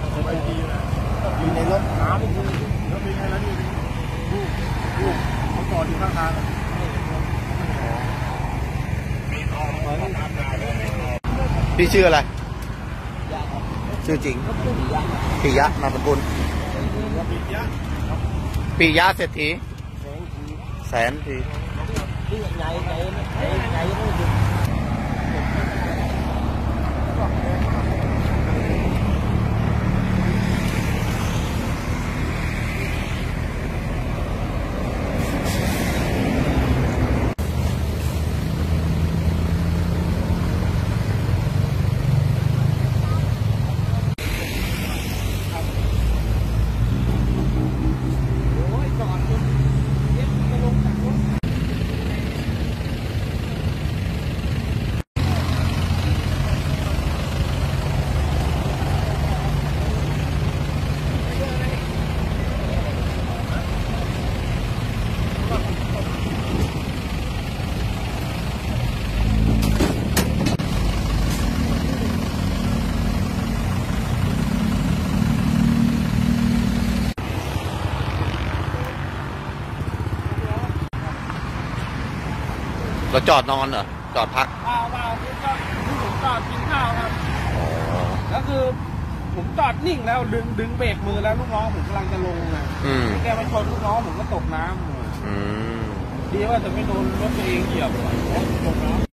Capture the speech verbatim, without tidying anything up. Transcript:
ไปดีนะอยู่ในรถน้ำนี่คือแล้วมีไงแล้วนี่ลูกลูกเขาจอดอยู่ข้างทางพี่ชื่ออะไรชื่อจริงปิยะนามสกุลปิยะปิยะเศรษฐีแสนทีใหญ่ใหญ่ใหญ่ใหญ่ไม่ถึงเราจอดนอนเหรอจอดพักเปล่าเปล่าคือก็คือผมจอดกินข้าวครับแล้วคือผมจอดนิ่งแล้วดึงดึงเบรกมือแล้วลูกน้องผมกำลังจะลงนะแกมาชนลูกน้องผมก็ตกน้ำดีว่าจะไม่โดนรถตัวเองเหยียบตกน้ำ